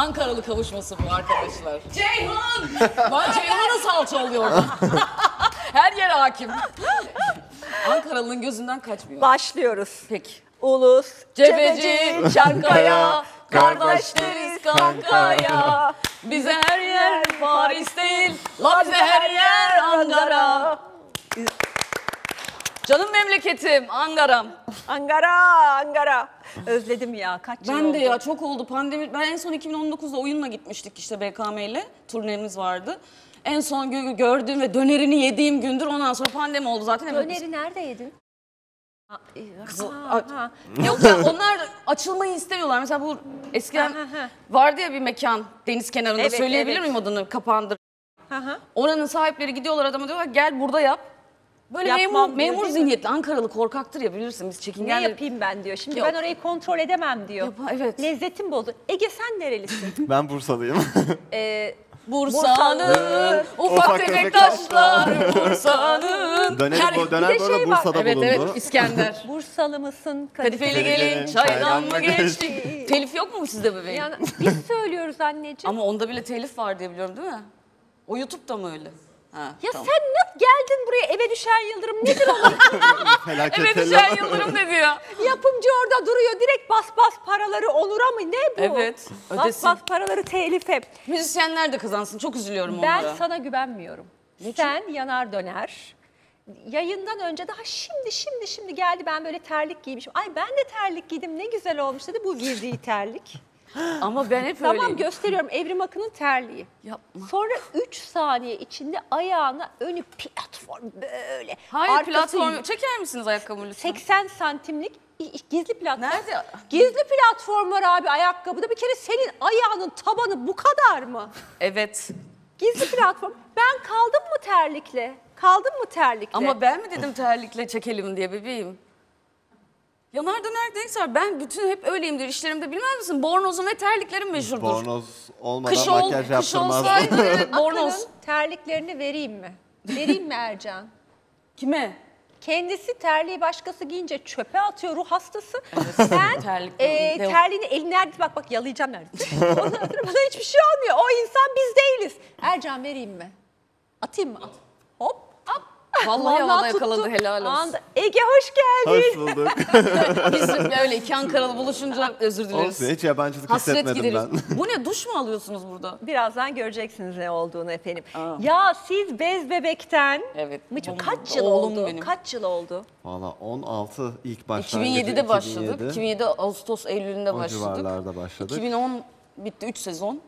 Ankaralı kavuşması bu arkadaşlar. Ceyhun! Ben Ceyhun'a salça oluyorum. Her yere hakim. Ankaralı'nın gözünden kaçmıyor. Başlıyoruz. Peki. Ulus, Cebeci, Çankaya, kardeşleriz kankaya. Bize her yer Paris değil, la bize her yer Ankara. Canım memleketim, Ankara'm. Ankara, Ankara. Özledim ya, kaç yıl Ben oldu? de ya çok oldu pandemi. Ben en son 2019'da oyunla gitmiştik işte BKM ile. Turnemiz vardı. En son gördüğüm ve dönerini yediğim gündür. Ondan sonra pandemi oldu zaten. Döneri nerede yedin? Yok ya onlar açılmayı istemiyorlar. Mesela bu eskiden vardı ya bir mekan deniz kenarında. Evet, Söyleyebilir evet. miyim adını? Kapandı. Oranın sahipleri gidiyorlar adama diyorlar gel burada yap. Böyle Yapmam memur, diyor, memur değil mi? zihniyetli Ankaralı korkaktır ya bilirsin biz Ne çekingen. yapayım ben diyor. Şimdi Yok. ben orayı kontrol edemem diyor. Evet. Lezzetim bozdu. Ege sen nerelisin? Ben Bursalıyım. Bursa'nın ufak tefek taşlar Bursa'nın. Döner Bir de böyle şey var. Bursa'da Evet bulundu. evet İskender. Bursalı mısın? Kadifeli gelin çaydan mı geçtik? Telif yok mu sizde bebeğim? Yani biz söylüyoruz anneciğim. Ama onda bile telif var diye biliyorum değil mi? O YouTube'da mı öyle? Ha, Ya tamam. sen nasıl geldin buraya eve düşen yıldırım nedir o? Felaket Evet helal. Düşen Yıldırım dedi ya. Yapımcı orada duruyor direkt bas bas paraları Onur'a mı ne bu? Evet, Bas ödesin. bas paraları telife. Müzisyenler de kazansın çok üzülüyorum Ben onlara. sana güvenmiyorum. Sen yanar döner. Yayından önce daha şimdi geldi ben böyle terlik giymişim. Ay ben de terlik giydim ne güzel olmuş dedi bu giydiği terlik. Ama ben hep Tamam öyleyim. gösteriyorum Evrim Akın'ın terliği. Yapma. Sonra 3 saniye içinde ayağına önü platform böyle. Hayır arkası platform çeker misiniz ayakkabı lütfen? 80 santimlik gizli platform. Nerede? Gizli platform var abi ayakkabıda. Bir kere senin ayağının tabanı bu kadar mı? Evet. Gizli platform. Ben kaldım mı terlikle? Kaldım mı terlikle? Ama ben mi dedim terlikle çekelim diye bebeğim? Yanar döner neyse ben bütün hep öyleyimdir işlerimde bilmez misin? Bornozum ve terliklerim meşhurdur. Bornoz olmadan Kış, makyaj kış yaptırmaz. olsaydı evet, bornoz. Akın'ın terliklerini vereyim mi? Vereyim mi Ercan? Kime? Kendisi terliği başkası giyince çöpe atıyor ruh hastası. Sen terlik terliğini elin nerede bak yalayacağım nerede? Ondan sonra bana hiçbir şey olmuyor. O insan biz değiliz. Ercan vereyim mi? Atayım mı? Hop hop. Vallahi havada yakaladı, tuttu. helal olsun. Anda. Ege hoş geldin. Hoş bulduk. Biz öyle iki Ankaralı buluşunca özür dileriz. Olsun hiç yabancılık Hasret hissetmedim gideriz. ben. Bu ne duş mu alıyorsunuz burada? Birazdan göreceksiniz ne olduğunu efendim. Ya siz bez bebekten Evet. kaç yıl Oğlum oldu? benim. Kaç yıl oldu? Valla 16 ilk başlangıcı. 2007'de başladık. 2007. 2007 Ağustos Eylül'ünde O başladık. civarlarda başladık. 2010 bitti 3 sezon.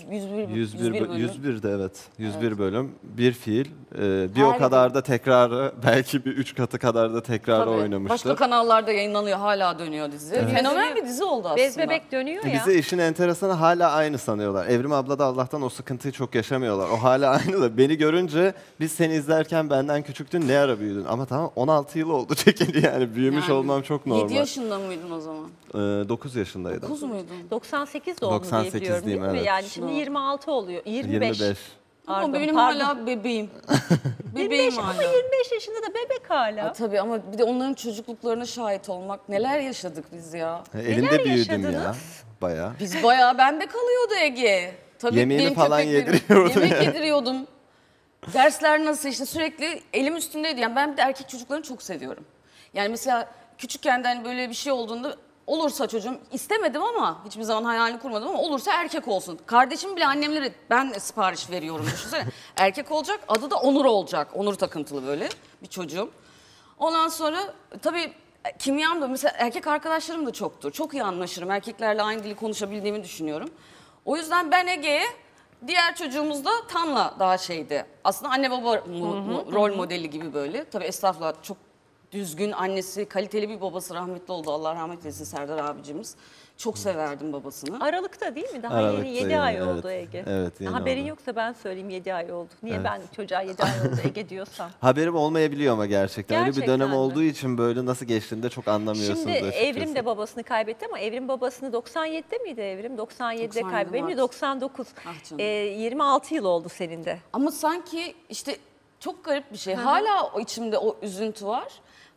101 bölüm. 101 de evet. 101 bölüm, bir fiil. Bir o Her kadar da tekrarı, belki bir 3 katı kadar da tekrarı Tabii. oynamıştı. Başka kanallarda yayınlanıyor. Hala dönüyor dizi. Fenomen bir dizi oldu aslında. Bez bebek dönüyor ya. Bize işin enteresanı hala aynı sanıyorlar. Evrim abla da Allah'tan o sıkıntıyı çok yaşamıyorlar. O hala aynı da beni görünce biz seni izlerken benden küçüktün ne ara büyüdün? Ama tamam 16 yıl oldu çekildi yani büyümüş Yani olmam çok normal. 7 yaşında mıydın o zaman? 9 yaşındaydım. 9 muydun? 98 doğumlu diye 98'liyim, biliyorum değil mi? evet. Yani şimdi 26 oluyor. 25. 25. Ama Pardon, benim pardon. hala bebeğim. Bebeğim 25 hala. ama 25 yaşında da bebek hala. Tabii ama bir de onların çocukluklarına şahit olmak. Neler yaşadık biz ya. Elinde büyüdüm ya yaşadınız? bayağı. Biz bayağı bende kalıyordu Ege. Tabii Yemeğini benim falan köpeklerim- yediriyordu Yemek yani. yediriyordum. Dersler nasıl işte sürekli elim üstündeydi. Yani ben bir de erkek çocuklarını çok seviyorum. Yani mesela küçükken de hani böyle bir şey olduğunda olursa çocuğum istemedim ama hiçbir zaman hayalini kurmadım ama olursa erkek olsun. Kardeşim bile annemlere ben sipariş veriyorum düşünsene. Erkek olacak adı da Onur olacak. Onur takıntılı böyle bir çocuğum. Ondan sonra tabii kimyam da mesela erkek arkadaşlarım da çoktur. Çok iyi anlaşırım. Erkeklerle aynı dili konuşabildiğimi düşünüyorum. O yüzden ben Ege'ye diğer çocuğumuz da Tan'la daha şeydi. Aslında anne baba rol modeli gibi böyle. Tabii estağfurullah çok düzgün annesi, kaliteli bir babası rahmetli oldu. Allah rahmet eylesin Serdar abicimiz. Çok severdim babasını. Aralıkta değil mi? Daha Aralıkta yeni 7 yeni, ay evet. oldu Ege. Evet, yeni Haberin oldu. yoksa ben söyleyeyim 7 ay oldu. Niye ben çocuğa 7 ay oldu Ege diyorsam. Haberim olmayabiliyor ama gerçekten. Öyle bir Gerçekten dönem mi? olduğu için böyle nasıl geçtiğini de çok anlamıyorsunuz Şimdi açıkçası. Evrim de babasını kaybetti ama Evrim babasını 97'de miydi Evrim? 97'de 97 kaybetti. Benim de Mart. 99. Ah canım. 26 yıl oldu senin de. Ama sanki işte çok garip bir şey. Hala o içimde o üzüntü var.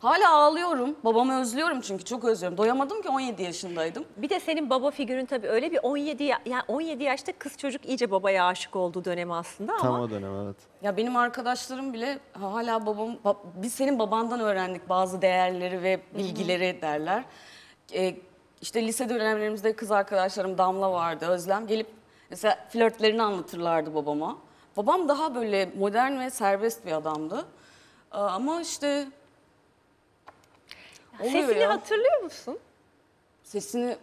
Hala ağlıyorum. Babamı özlüyorum çünkü çok özlüyorum. Doyamadım ki 17 yaşındaydım. Bir de senin baba figürün tabii öyle bir 17 yaşta kız çocuk iyice babaya aşık olduğu dönemi aslında Tam ama o dönem evet. Ya benim arkadaşlarım bile hala biz senin babandan öğrendik bazı değerleri ve bilgileri derler. İşte lise dönemlerimizde kız arkadaşlarım Damla vardı, Özlem gelip mesela flörtlerini anlatırlardı babama. Babam daha böyle modern ve serbest bir adamdı. Ama işte oluyor sesini ya. hatırlıyor musun? Sesini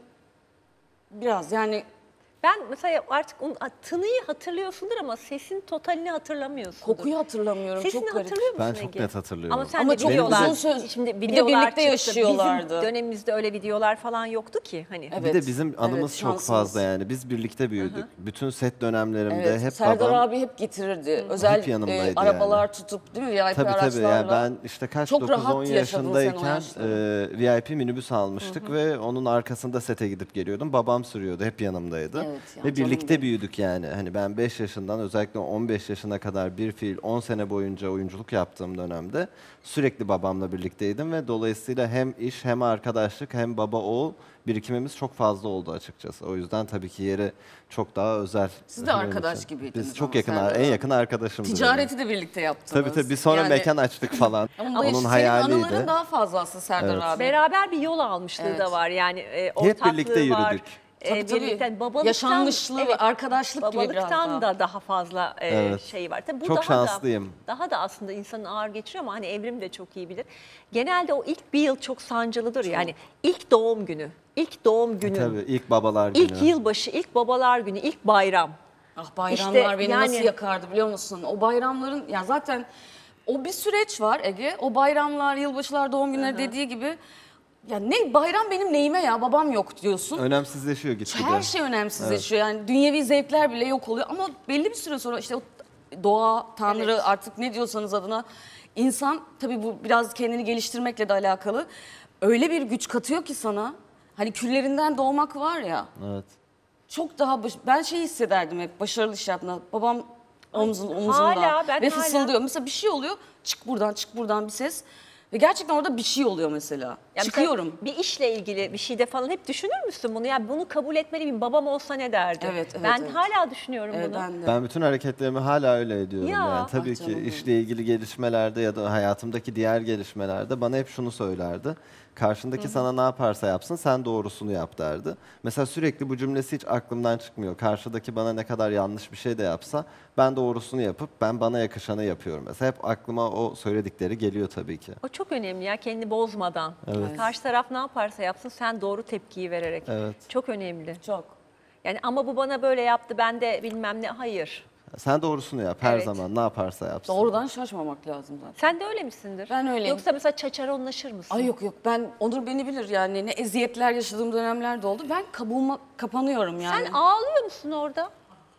biraz yani Ben mesela artık tınıyı hatırlıyorsundur ama sesin totalini hatırlamıyorsundur. kokuyu hatırlamıyorum. Sesini çok garip. hatırlıyor musun Ben çok Ege? net hatırlıyorum. Ama sen Ama de çok videolar, uzun söz- şimdi bir de videolar birlikte çıktı. yaşıyorlardı. Bizim dönemimizde öyle videolar falan yoktu ki hani. Evet. Bir de bizim anımız evet, çok şansımız. fazla yani. Biz birlikte büyüdük. Bütün set dönemlerimde Evet, hep Serdar babam abi hep getirirdi. Özel yanımdaydı arabalar tutup değil mi? VIP tabii araçlarla. yani ben işte kaç Çok 9-10 rahat yaşadın sen o yaşındayken yaşları. VIP minibüs almıştık ve onun arkasında sete gidip geliyordum. Babam sürüyordu, hep yanımdaydı. Evet ya, Ve canım birlikte benim. büyüdük yani. Hani ben 5 yaşından özellikle 15 yaşına kadar bir fiil 10 sene boyunca oyunculuk yaptığım dönemde sürekli babamla birlikteydim ve dolayısıyla hem iş hem arkadaşlık hem baba oğul birikimimiz çok fazla oldu açıkçası. O yüzden tabii ki yeri çok daha özel. Siz de benim arkadaş için. gibiydiniz Biz çok ama yakın, Serdar en abi. yakın arkadaşımdır. Ticareti de birlikte yaptınız. Tabii tabii. Bir sonra Yani- mekan açtık falan. Ama Onun senin hayaliydi. anıların daha fazla aslında Serdar Evet. abi. Beraber bir yol almışlığı Evet. da var yani ortaklığı birlikte var. yürüdük. Tabii, tabii. Birlikte babalıktan, Yaşanmışlığı ve arkadaşlık gibi biraz babalıktan daha. da daha fazla Evet. şey var. Tabii bu Çok daha şanslıyım. daha da aslında insanı ağır geçiriyor ama hani Evrim de çok iyi bilir. Genelde o ilk bir yıl çok sancılıdır yani ilk doğum günü, ilk doğum günü, Tabii ilk babalar günü. ilk yılbaşı, ilk babalar günü, ilk bayram. Ah bayramlar İşte beni yani- nasıl yakardı biliyor musun? O bayramların ya zaten o bir süreç var Ege. O bayramlar, yılbaşılar, doğum günleri dediği gibi ya ne bayram benim neyime ya babam yok diyorsun. Önemsizleşiyor gitgide. Her şey önemsizleşiyor. Yani dünyevi zevkler bile yok oluyor ama belli bir süre sonra işte o doğa, tanrı Evet. artık ne diyorsanız adına insan tabii bu biraz kendini geliştirmekle de alakalı. Öyle bir güç katıyor ki sana. Hani küllerinden doğmak var ya. Evet. Çok daha ben şey hissederdim hep başarılı iş yaptığında. Babam omzumda hala, ben ve hala. fısıldıyor. Mesela bir şey oluyor. Çık buradan bir ses. Ve gerçekten orada bir şey oluyor mesela. Yani mesela Çıkıyorum. bir işle ilgili bir şeyde falan hep düşünür müsün bunu? Yani bunu kabul etmeli miyim? Babam olsa ne derdi? Evet, evet, ben evet. hala düşünüyorum Evet, bunu. ben de. Ben bütün hareketlerimi hala öyle ediyorum Ya. yani. Tabii Ah ki canım benim. işle ilgili gelişmelerde ya da hayatımdaki diğer gelişmelerde bana hep şunu söylerdi. Karşındaki sana ne yaparsa yapsın sen doğrusunu yap derdi. Mesela sürekli bu cümlesi hiç aklımdan çıkmıyor. Karşıdaki bana ne kadar yanlış bir şey de yapsa ben doğrusunu yapıp ben bana yakışanı yapıyorum. Mesela hep aklıma o söyledikleri geliyor tabii ki. O çok önemli ya kendini bozmadan. Evet. Karşı taraf ne yaparsa yapsın sen doğru tepkiyi vererek. Evet. Çok önemli. Çok. Yani ama bu bana böyle yaptı ben de bilmem ne. Hayır. Sen doğrusunu yap her Evet. zaman ne yaparsa yapsın. Doğrudan şaşmamak lazım zaten. Sen de öyle misindir? Ben öyleyim. Yoksa mesela çaçaronlaşır mısın? Ay yok ben Onur beni bilir yani ne eziyetler yaşadığım dönemler de oldu. Ben kabuğuma kapanıyorum yani. Sen ağlıyor musun orada?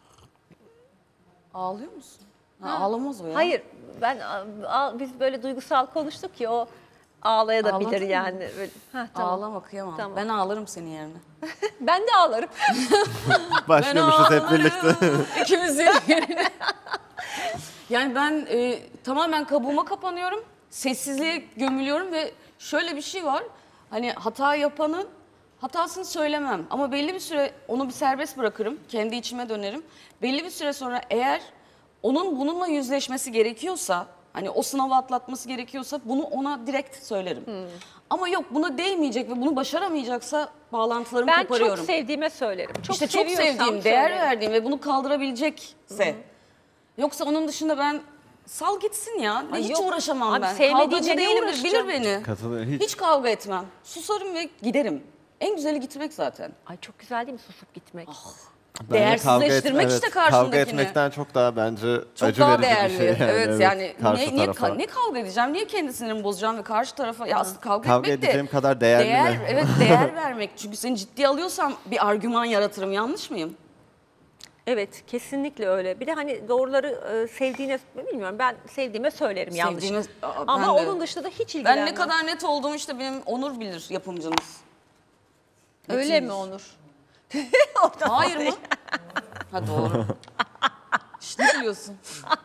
Ağlıyor musun? Ha, ağlamaz o ya. Hayır. Biz böyle duygusal konuştuk ki o ağlayabilir Ağladın mı? yani. Böyle, tamam. Ağlama kıyamam. Tamam. Ben ağlarım senin yerine. Ben de ağlarım. Başlıyormuşuz hep birlikte. İkimiz yerine. Yani ben tamamen kabuğuma kapanıyorum. Sessizliğe gömülüyorum ve şöyle bir şey var. Hani hata yapanın hatasını söylemem. Ama belli bir süre onu bir serbest bırakırım. Kendi içime dönerim. Belli bir süre sonra eğer onun bununla yüzleşmesi gerekiyorsa, hani o sınavı atlatması gerekiyorsa bunu ona direkt söylerim. Ama yok buna değmeyecek ve bunu başaramayacaksa bağlantılarımı Ben koparıyorum. çok sevdiğime söylerim. Çok İşte çok seviyorsam sevdiğim, değer söylerim. verdiğim ve bunu kaldırabilecekse. Yoksa onun dışında ben sal gitsin ya. Ay Hiç yok. uğraşamam Abi ben. sevmediğinle Kavgacı ne değilimdir, uğraşacağım? bilir beni. Katılıyorum. Hiç kavga etmem. Susarım ve giderim. En güzeli gitmek zaten. Ay çok güzel değil mi susup gitmek? Bence Değersizleştirmek işte Kavga karşındakini. etmekten çok daha bence Çok acı daha verici değerli. bir şey. Evet yani karşı niye tarafa. ne kavga edeceğim? Niye kendi sinirimi bozacağım ve karşı tarafa ya aslında kavga Kavga etmek de edeceğim kadar değerli mi? Evet değer vermek. Çünkü seni ciddiye alıyorsam bir argüman yaratırım. Yanlış mıyım? Evet kesinlikle öyle. Bir de hani doğruları sevdiğine bilmiyorum ben sevdiğime söylerim yanlış. Ama ben de. onun dışında da hiç ilgilenmem. Ben ne kadar net olduğumu işte benim Onur bilir yapımcımız. Öyle Net mi bilir. Onur? Hayır mı? Ha doğru. İşte ne biliyorsun?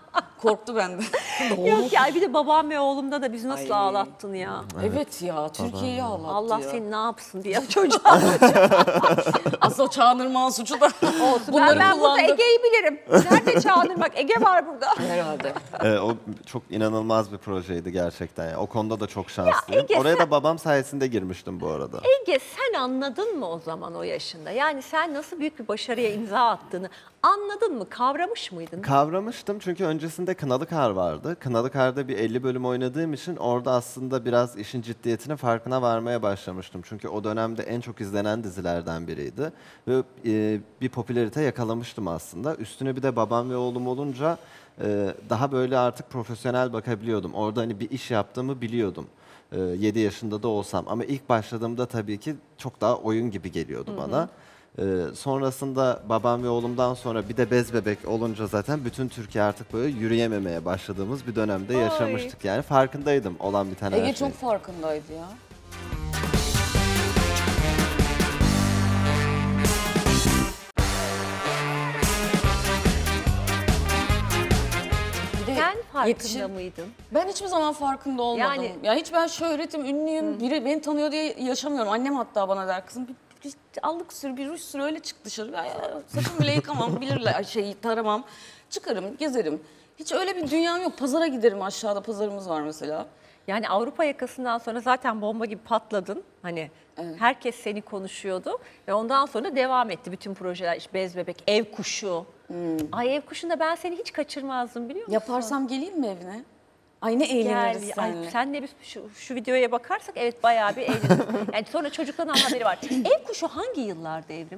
korktu benden. Yok ya, bir de babam ve oğlumda da bizi nasıl Ay. ağlattın ya. Evet ya, Türkiye'yi ağlattı Allah ya. seni ne yapsın diye çocuğa. Aslında Çağınırmak'ın suçu da Olsun. bunları Ben burada kullandı. Ege'yi bilirim. Nerede Çağınırmak? Ege var burada. Herhalde. O çok inanılmaz bir projeydi gerçekten. Yani. O konuda da çok şanslıyım. Ege, Oraya sen- da babam sayesinde girmiştim bu arada. Ege, sen anladın mı o zaman o yaşında? Yani sen nasıl büyük bir başarıya imza attığını anladın mı? Kavramış mıydın? Kavramıştım çünkü öncesinde Kınalı Kar vardı. Kınalı Kar'da bir 50 bölüm oynadığım için orada aslında biraz işin ciddiyetinin farkına varmaya başlamıştım. Çünkü o dönemde en çok izlenen dizilerden biriydi. Ve bir popülarite yakalamıştım aslında. Üstüne bir de babam ve oğlum olunca daha böyle artık profesyonel bakabiliyordum. Orada hani bir iş yaptığımı biliyordum. 7 yaşında da olsam. Ama ilk başladığımda tabii ki çok daha oyun gibi geliyordu bana. Sonrasında babam ve oğlumdan sonra bir de bez bebek olunca zaten bütün Türkiye artık böyle yürüyememeye başladığımız bir dönemde yaşamıştık. Yani farkındaydım olan bir tane her Ege şey. çok farkındaydı ya. Bir de Sen farkında yetişim- mıydın? Ben hiçbir zaman farkında olmadım. Yani- Yani hiç ben şöhretim, ünlüyüm, biri beni tanıyor diye yaşamıyorum. Annem hatta bana der, kızım bir allık sür, bir ruj sür, öyle çık dışarı. Ya, saçımı bile yıkamam, bilirler, taramam. Çıkarım, gezerim. Hiç öyle bir dünyam yok. Pazara giderim, aşağıda pazarımız var mesela. Yani Avrupa yakasından sonra zaten bomba gibi patladın. Hani herkes seni konuşuyordu ve ondan sonra devam etti bütün projeler. İşte Bez Bebek, Ev Kuşu. Ay, Ev Kuşu'nda ben seni hiç kaçırmazdım, biliyor musun? Yaparsam geleyim mi evine? Ay ne eğleniriz Ay, seninle. senle bir şu videoya bakarsak evet bayağı bir eğleniriz. Yani sonra çocukların haberi var. Ev Kuşu hangi yıllarda Evrim?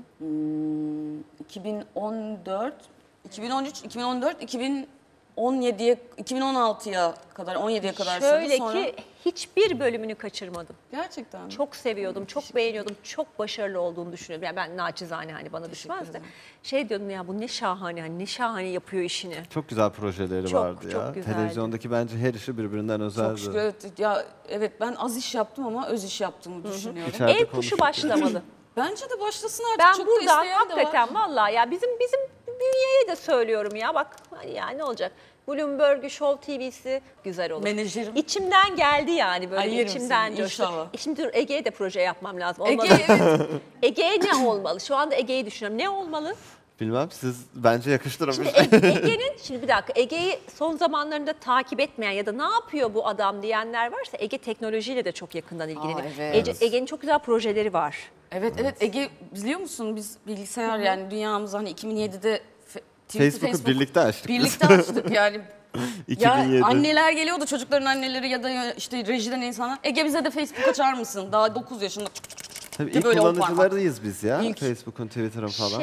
2014, 2013, 2014, 2017'ye, 2016'ya kadar, 17'ye kadar Şöyle sonra. ki hiçbir bölümünü kaçırmadım. Gerçekten mi? Çok seviyordum, çok beğeniyordum, çok başarılı olduğunu düşünüyordum. Yani ben naçizane, hani bana düşmez de. Şey diyordum ya, bu ne şahane, hani ne şahane yapıyor işini. Çok güzel projeleri Çok, vardı çok ya. güzeldi. Televizyondaki bence her işi birbirinden özeldi. Çok şükür, evet. Ya evet, ben az iş yaptım ama öz iş yaptığımı düşünüyorum. İçeride Ev Kuşu konuştuk. başlamalı. Bence de başlasın artık. Ben çok da buradan isteyen de var. hakikaten vallahi ya bizim bünyeye de söylüyorum ya, bak hani ya ne olacak? Bloomberg, Show TV'si güzel olur. Menajerim. İçimden geldi yani, böyle Ay, bir yerim içimden seni, coştu. inşallah. Şimdi dur, Ege'ye de proje yapmam lazım. Olmalı. Ege, evet. Ege'ye ne olmalı? Şu anda Ege'yi düşünüyorum. Ne olmalı? Bilmem, siz bence yakıştırın. Şimdi Ege'nin, şimdi bir dakika, Ege'yi son zamanlarında takip etmeyen ya da ne yapıyor bu adam diyenler varsa, Ege teknolojiyle de çok yakından ilgileniyor. evet. Ege'nin çok güzel projeleri var. Evet Ege, biliyor musun biz bilgisayar, yani dünyamızı hani 2007'de Facebook'u birlikte açtık biz. Birlikte açtık yani. 2007. Ya anneler geliyordu, çocukların anneleri ya da işte rejiden insanlar. Ege bize de Facebook açar mısın? Daha 9 yaşında. Tabii de ilk böyle o kullanıcılarıyız biz ya. İlk. Facebook'un, Twitter'ın falan.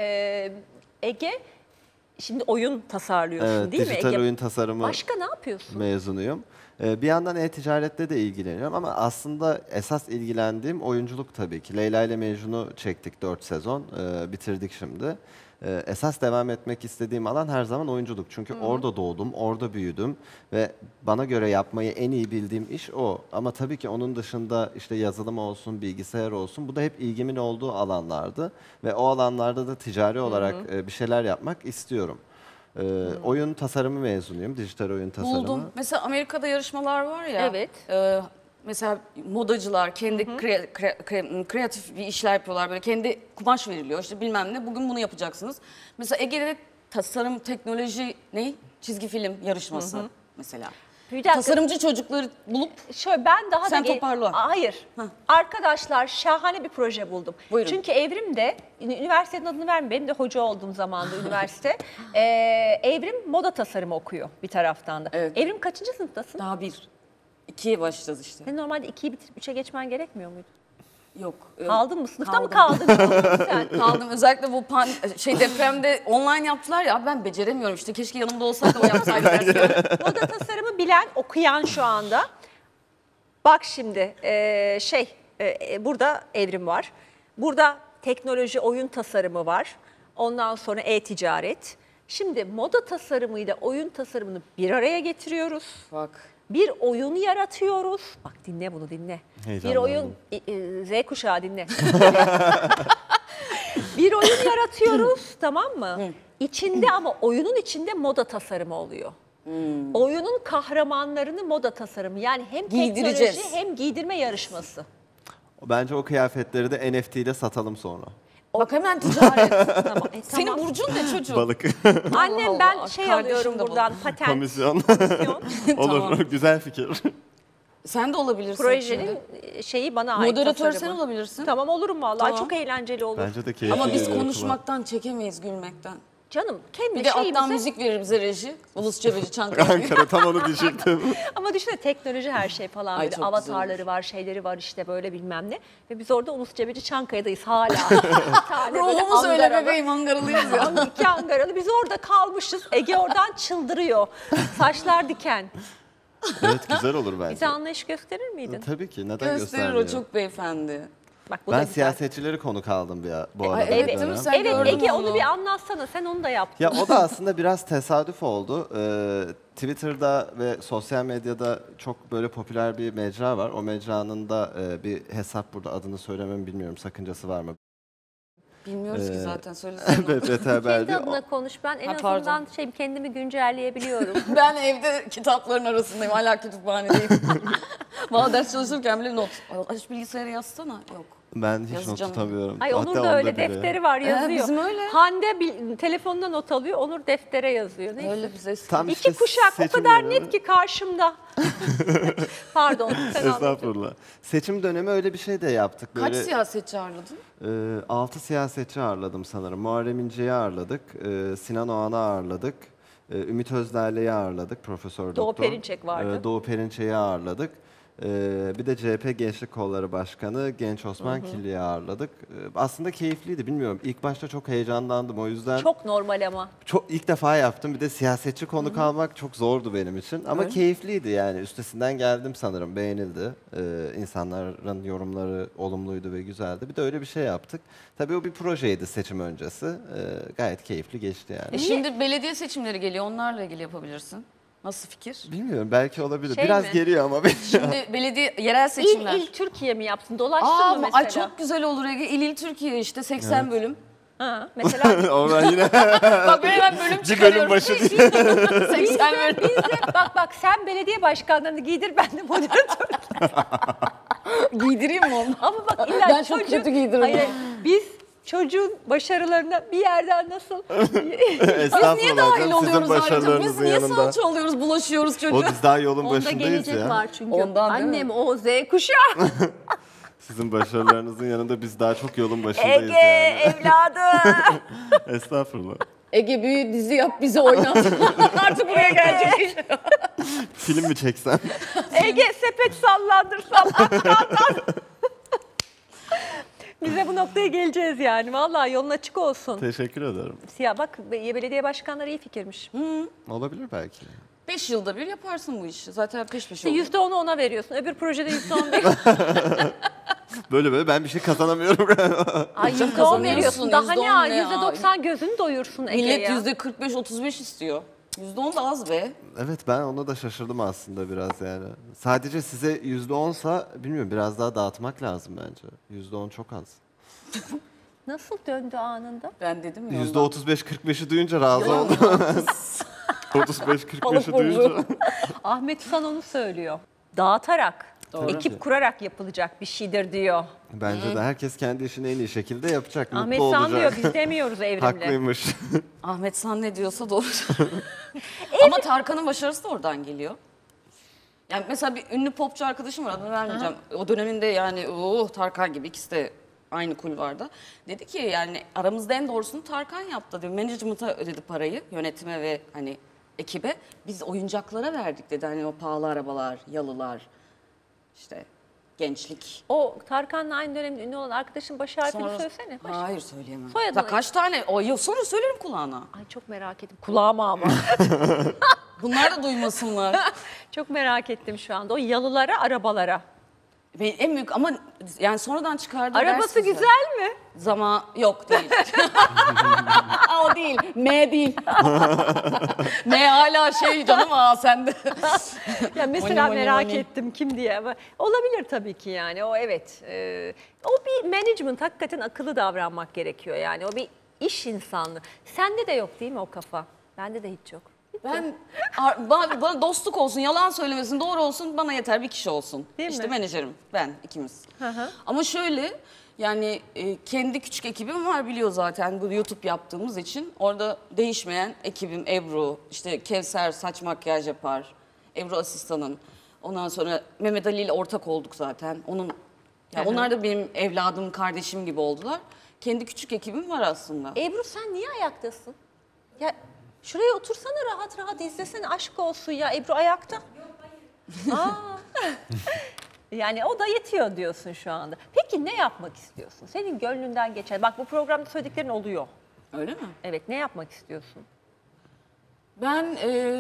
Ege şimdi oyun tasarlıyorsun, Evet, değil mi dijital Ege? oyun tasarımı Başka ne yapıyorsun? mezunuyum. Bir yandan e-ticaretle de ilgileniyorum ama aslında esas ilgilendiğim oyunculuk tabii ki. Leyla ile Mecnun'u çektik 4 sezon, bitirdik şimdi. Esas devam etmek istediğim alan her zaman oyunculuk. Çünkü orada doğdum, orada büyüdüm ve bana göre yapmayı en iyi bildiğim iş o. Ama tabii ki onun dışında işte yazılım olsun, bilgisayar olsun, bu da hep ilgimin olduğu alanlardı. Ve o alanlarda da ticari olarak bir şeyler yapmak istiyorum. Oyun tasarımı mezunuyum, dijital oyun tasarımı. Buldum. Mesela Amerika'da yarışmalar var ya. Evet. Mesela modacılar kendi kreatif bir işler yapıyorlar. Böyle kendi kumaş veriliyor. İşte bilmem ne. Bugün bunu yapacaksınız. Mesela Ege'de tasarım, teknoloji, çizgi film yarışması mesela. Bir dakika. Tasarımcı çocukları bulup Şöyle ben daha Sen da toparla. Hayır. Arkadaşlar, şahane bir proje buldum. Buyurun. Çünkü Evrim de, üniversitenin adını vermeyeyim, benim de hoca olduğum zamanda üniversite. Evrim moda tasarımı okuyor bir taraftan da. Evet. Evrim kaçıncı sınıftasın? daha 1-2'ye başlayacağız işte. Sen normalde 2'yi bitirip 3'e geçmen gerekmiyor muydu? Yok. Kaldın mı? Sınıfta mı Kaldım. kaldın sen? Kaldım. Özellikle bu depremde online yaptılar ya, ben beceremiyorum işte. Keşke yanımda olsaydı, o yapsaydı dersleri. Moda tasarımı bilen, okuyan şu anda. Bak şimdi burada Evrim var. Burada teknoloji, oyun tasarımı var. Ondan sonra e-ticaret. Şimdi moda tasarımıyla oyun tasarımını bir araya getiriyoruz. Bak. Bir oyun yaratıyoruz. Bak dinle bunu, dinle. Bir Heyecanlandım. oyun, Z kuşağı dinle. Bir oyun yaratıyoruz, tamam mı? İçinde, ama oyunun içinde moda tasarımı oluyor. Oyunun kahramanlarını moda tasarımı. Yani hem Giydireceğiz. teknoloji hem giydirme yarışması. Bence o kıyafetleri de NFT ile satalım sonra. Bak hemen ticaret. Tamam. Senin Tamam. burcun ne çocuğum? Balık. Annem Allah ben Allah, şey kardeşim alıyorum de buradan patent. Komisyon. Komisyon. Olur. Tamam. Güzel fikir. Sen de olabilirsin. Projenin şimdi. şeyi bana ait. Moderatör tasarımı. sen olabilirsin. Tamam olurum vallahi. Tamam. Çok eğlenceli olur. Bence de keyifli Ama biz geliyor konuşmaktan çekemeyiz gülmekten. Canım kendi Bir de alttan şeyimize. müzik verir bize reji. Ulus Cebeci Çankaya. kulağa. Ankara tam onu diyecektim. Ama düşünsene teknoloji her şey falan. Ay, Böyle çok avatarları güzel var, şeyleri var işte böyle bilmem ne. Ve biz orada Ulus Cebeci Çankaya'dayız hala. Bir tane böyle Ruhumuz öyle Angaralı. bebeğim Angaralıyız ya. İki Angaralı. Biz orada kalmışız. Ege oradan çıldırıyor. Saçlar diken. Evet güzel olur bence. Bize anlayış gösterir miydin? Tabii ki neden Gösterir göstermiyor? o çok beyefendi. Bak bu da Ben güzel. siyasetçileri konuk aldım bu arada. Ay, bir evet, dönem. değil mi? Sen Evet gördün Ege onu. onu bir anlatsana. Sen onu da yaptın. Ya o da aslında biraz tesadüf oldu. Twitter'da ve sosyal medyada çok böyle popüler bir mecra var. O mecranın da bir hesap, burada adını söylemem bilmiyorum, sakıncası var mı? Bilmiyoruz ki zaten söylesene. Evet, Kendi Haber'de. adına konuş. Ben en Ha, pardon. azından kendimi güncelleyebiliyorum. Ben evde kitapların arasındayım. Hala kütüphanedeyim. Valla ders çalışırken bile not. Aç bilgisayara yazsana. Yok. Ben hiç not Yazacağım. tutamıyorum. Ay Onur Hatta da öyle onda bile. defteri var yazıyor. bizim öyle. Hande telefonuna not alıyor, Onur deftere yazıyor. Neyse. Öyle bize Tam İki işte kuşak o seçim kadar dönemi. net ki karşımda. Pardon sen anlat. Estağfurullah. Seçim dönemi öyle bir şey de yaptık. Kaç Böyle, siyasetçi ağırladın? 6 siyasetçi ağırladım sanırım. Muharrem İnce'yi ağırladık. Sinan Oğan'ı ağırladık. Ümit Özdağ'ı ağırladık. Profesör Doğu Doktor. Perinçek vardı. Doğu Perinçek'i ağırladık. Bir de CHP Gençlik Kolları Başkanı Genç Osman Killi'yi ağırladık. Aslında keyifliydi, bilmiyorum. İlk başta çok heyecanlandım, o yüzden Çok normal ama. çok ilk defa yaptım. Bir de siyasetçi konuk almak çok zordu benim için. Ama Öyle. keyifliydi yani. Üstesinden geldim sanırım. Beğenildi. İnsanların yorumları olumluydu ve güzeldi. Bir de öyle bir şey yaptık. Tabii o bir projeydi seçim öncesi. Gayet keyifli geçti yani. Şimdi belediye seçimleri geliyor. Onlarla ilgili yapabilirsin. Nasıl fikir? Bilmiyorum, belki olabilir. Şey Biraz mi? geliyor ama benim. Şimdi belediye yerel seçimler. İl Türkiye mi yapsın? Dolaştın Aa, mı mesela? ay çok güzel olur Ege. İl Türkiye işte 80 bölüm. Ha, mesela Oradan yine Bak ben hemen bölüm bir çıkarıyorum. bölüm başı. 80 bölüm. biz de bak sen belediye başkanlarını giydir ben de moderatör. Giydireyim mi onu? Ama bak illa Ben çok kötü giydiririm. Hayır, biz çocuğun başarılarına bir yerden nasıl Estağfurullah Niye canım, dahil sizin oluyoruz ayrıca? Biz başarılarınızın niye yanında. salça oluyoruz, bulaşıyoruz O çocuğa? biz daha yolun onda başındayız gelecek ya. var çünkü. Ondan değil mi? Annem o Z kuşağı. Sizin başarılarınızın yanında biz daha çok yolun başındayız Ege yani. evladım. Estağfurullah. Ege büyü dizi yap bizi oynat. Artık buraya gelecek. Film mi çeksem? Ege sepet sallandır sallandır. Bize bu noktaya geleceğiz yani. Vallahi yolun açık olsun. Teşekkür ederim. Siyah bak belediye başkanları iyi fikirmiş. Olabilir belki. 5 yılda bir yaparsın bu işi. Zaten peş peşe oluyor. %10'u ona veriyorsun. Öbür projede %10 veriyorsun. Böyle ben bir şey kazanamıyorum galiba. Ay Canım %10 kazanıyorsun, veriyorsun. Daha ne ya? %10 ne ya? %90 gözünü doyursun Ege Millet ya. %45-35 istiyor. %10 da az be. Evet, ben ona da şaşırdım aslında biraz yani. Sadece size %10'sa bilmiyorum, biraz daha dağıtmak lazım bence. %10 çok az. Nasıl döndü anında? Ben dedim ya. ondan. %35-45'i duyunca razı Yalan. oldum. 35-45'i Balık duyunca. burcu. Ahmet Usan onu söylüyor. Dağıtarak, Doğru. ekip kurarak yapılacak bir şeydir diyor. Bence de herkes kendi işini en iyi şekilde yapacak, Ahmet mutlu San diyor, olacak. biz demiyoruz evrimle. Haklıymış. Ahmet San ne diyorsa doğru. Ama Tarkan'ın başarısı da oradan geliyor. Yani mesela bir ünlü popçu arkadaşım var, adını vermeyeceğim. O döneminde yani Tarkan gibi ikisi de aynı kulvarda. Dedi ki yani aramızda en doğrusunu Tarkan yaptı dedi. Management'a ödedi parayı, yönetime ve hani ekibe. Biz oyuncaklara verdik dedi. Hani o pahalı arabalar, yalılar, işte gençlik. O Tarkan'la aynı dönemde ünlü olan arkadaşın baş harfini Sonra- söylesene. Hayır söyleyemem. Soyadını- Ya kaç tane? O yıl sonra söylerim kulağına. Ay çok merak ettim. Kulağıma ama. Bunlar da duymasınlar. Çok merak ettim şu anda. O yalılara, arabalara. Ve en büyük ama yani sonradan çıkardığı Arabası ders güzel mi? Zaman yok değil. O değil. M değil. M hala şey canım sende. Ya mesela Money, merak money. ettim kim diye ama olabilir tabii ki yani o evet. O bir management, hakikaten akıllı davranmak gerekiyor yani o bir iş insanlığı. Sende de yok değil mi o kafa? Bende de hiç yok. Bana dostluk olsun, yalan söylemesin, doğru olsun, bana yeter, bir kişi olsun. Değil işte mi? menajerim, ben, ikimiz. Hı. Ama şöyle, yani kendi küçük ekibim var, biliyor zaten bu YouTube yaptığımız için. Orada değişmeyen ekibim Ebru, işte Kevser saç makyaj yapar, Ebru asistanım. Ondan sonra Mehmet Ali ile ortak olduk zaten. Onlar da benim evladım, kardeşim gibi oldular. Kendi küçük ekibim var aslında. Ebru sen niye ayaktasın? Ya şuraya otursana rahat rahat izlesene, aşk olsun ya Ebru ayakta. Aa. Yani o da yetiyor diyorsun şu anda. Peki ne yapmak istiyorsun? Senin gönlünden geçen. Bak bu programda söylediklerin oluyor. Öyle mi? Evet, ne yapmak istiyorsun? Ben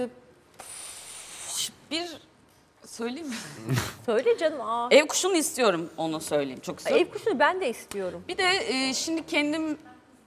söyleyeyim mi? Söyle canım. Aa. Ev kuşunu istiyorum, onu söyleyeyim. Çok istiyorum. Ev kuşunu ben de istiyorum. Bir de şimdi kendim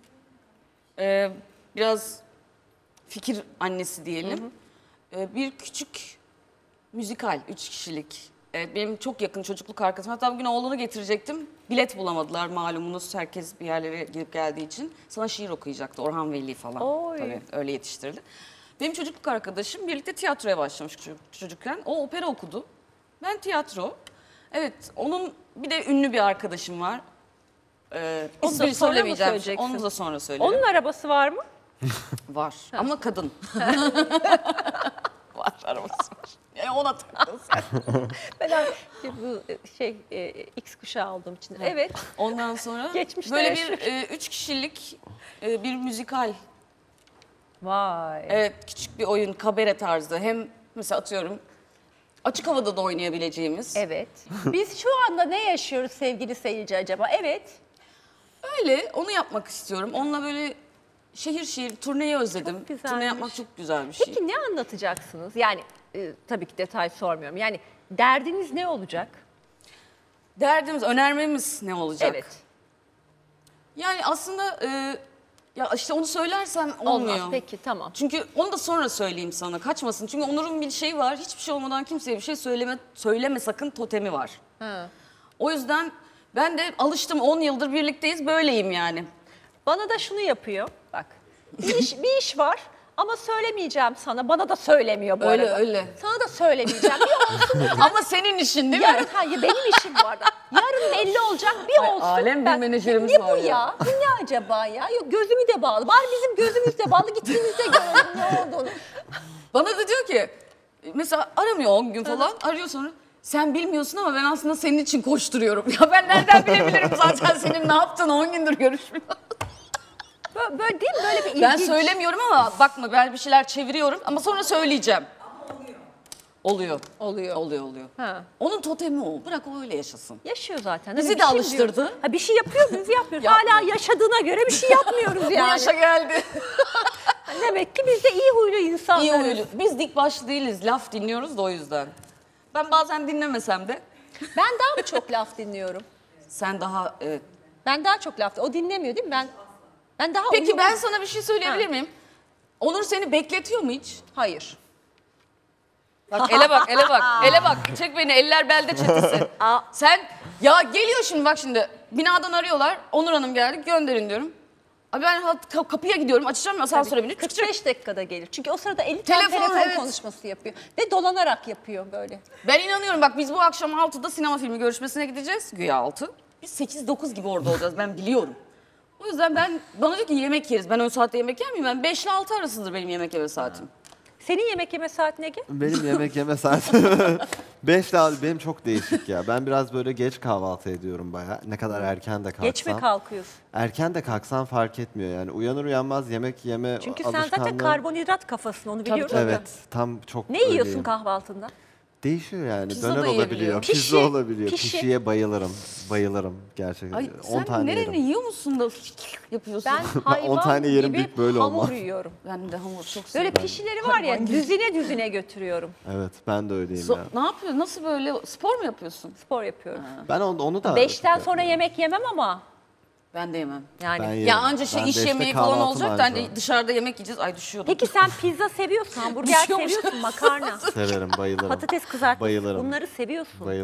biraz fikir annesi diyelim. Bir küçük müzikal, 3 kişilik. Benim çok yakın çocukluk arkadaşım. Hatta bugün oğlunu getirecektim. Bilet bulamadılar malumunuz. Herkes bir yerlere gidip geldiği için. Sana şiir okuyacaktı Orhan Veli falan. Oy. Tabii öyle yetiştirildi. Benim çocukluk arkadaşım birlikte tiyatroya başlamış çocukken. O opera okudu. Ben tiyatro. Evet, onun bir de ünlü bir arkadaşım var. Onu da İsmini sonra mı söylemeyeceğim. söyleyeceksin? Onu da sonra söylerim. Onun arabası var mı? Var ama kadın. Var, arabası var. Yani ona takılsın. Ben bu X kuşağı olduğum için. Evet. Ondan sonra Geçmişte böyle yaşıyor. bir 3 kişilik bir müzikal. Vay. Evet, küçük bir oyun, kabare tarzı. Hem mesela atıyorum açık havada da oynayabileceğimiz. Evet. Biz şu anda ne yaşıyoruz sevgili seyirci acaba? Evet. Öyle, onu yapmak istiyorum. Onunla böyle şehir şehir turneyi özledim. Çok güzelmiş. Turne yapmak çok güzel bir şey. Peki ne anlatacaksınız? Yani tabii ki detay sormuyorum. Yani derdiniz ne olacak? Derdimiz, önermemiz ne olacak? Evet. Yani aslında ya işte onu söylersem olmuyor. Olmaz. Peki tamam. Çünkü onu da sonra söyleyeyim sana, kaçmasın. Çünkü Onur'un bir şeyi var, hiçbir şey olmadan kimseye bir şey söyleme sakın totemi var. Ha. O yüzden ben de alıştım, 10 yıldır birlikteyiz, böyleyim yani. Bana da şunu yapıyor. Bak. Bir iş var ama söylemeyeceğim sana. Bana da söylemiyor bu Öyle, arada. öyle. Sana da söylemeyeceğim. Bir olsun. Ama senin işin değil mi? Yarın hayır benim işim bu arada. Yarın belli olacak bir olsun. alem bir menajerimiz ne var bu ya. ya? Bu ne acaba ya? Yok gözümü de bağlı. Bari bizim gözümüz de bağlı. Gittiğimizde görelim ne olduğunu. Bana da diyor ki, mesela aramıyor 10 gün falan, arıyor sonra. Sen bilmiyorsun ama ben aslında senin için koşturuyorum. Ya ben nereden bilebilirim zaten senin ne yaptığını, 10 gündür görüşmüyoruz. Böyle değil mi? Böyle bir ilginç. Ben söylemiyorum ama bakma, ben bir şeyler çeviriyorum ama sonra söyleyeceğim. Oluyor. Oluyor. Oluyor. Ha. Onun totemi o. Bırak o öyle yaşasın. Yaşıyor zaten. Bizi Hani de bir şey mi alıştırdı. diyoruz? Ha, bir şey yapıyor muyuz? Yapmıyoruz. Yapmıyor. Hala yaşadığına göre bir şey yapmıyoruz Bu yani. yaşa geldi. Demek ki biz de iyi huylu insanlarız. İyi huylu. Biz dik başlı değiliz. Laf dinliyoruz da o yüzden. Ben bazen dinlemesem de. Ben daha mı çok laf dinliyorum? Sen daha... evet. Ben daha çok laf. O dinlemiyor değil mi? Ben daha Peki uyuyorum. ben sana bir şey söyleyebilir Ha. miyim? Onur seni bekletiyor mu hiç? Hayır. Bak ele bak, ele bak, ele bak. Çek beni, eller belde çetesi. Aa. Sen, ya geliyor şimdi bak şimdi. Binadan arıyorlar. Onur Hanım geldi, gönderin diyorum. Abi ben kapıya gidiyorum, açacağım asansöre binip çıkacak. 45 dakikada gelir. Çünkü o sırada 50 tane Telefon, telefon evet. konuşması yapıyor. Ve dolanarak yapıyor böyle. Ben inanıyorum, bak biz bu akşam 6'da sinema filmi görüşmesine gideceğiz. Güya 6. Biz 8-9 gibi orada olacağız, ben biliyorum. O yüzden bana diyor ki yemek yeriz. Ben o saatte yemek yer miyim? Ben 5 ile 6 arasıdır benim yemek yeme saatim. Senin yemek yeme saatin Ege? Benim yemek yeme saatim 5 daha benim çok değişik ya. Ben biraz böyle geç kahvaltı ediyorum bayağı. Ne kadar erken de kalksam. Geç mi kalkıyorsun? Erken de kalksam fark etmiyor yani. Uyanır uyanmaz yemek yeme Çünkü sen zaten alışkanlığım- karbonhidrat kafasın onu biliyorum. Evet, tam çok Ne yiyorsun öyleyim. kahvaltında? Değişiyor yani. Pizza Döner da olabiliyor, yiyebiliyor. pizza Pişi, olabiliyor. pişi. Pişiye bayılırım. Bayılırım gerçekten. Ay 10 sen tane nereni yerim. yiyor musun da yapıyorsun? Ben hayvan 10 tane yerim gibi büyük böyle hamur olmaz. yiyorum. Ben de hamur çok Böyle seviyorum. pişileri var ya düzine düzine götürüyorum. Evet, ben de öyleyim ya. Ne yapıyorsun? Nasıl böyle? Spor mu yapıyorsun? Spor yapıyorum. Ben onu da 5'ten sonra yemek yemem ama. Ben de yemem. Yani. Ben yerim. Ya anca şey Ben iş 5'te yemeği falan kahvaltım olacak da hani anca. dışarıda yemek yiyeceğiz. Ay düşüyordum. Peki sen pizza seviyorsun, hamburger Düşüyormuş. seviyorsun, makarna, Severim, bayılırım. patates kızartması Bayılırım. bunları seviyorsun. Bayılırım.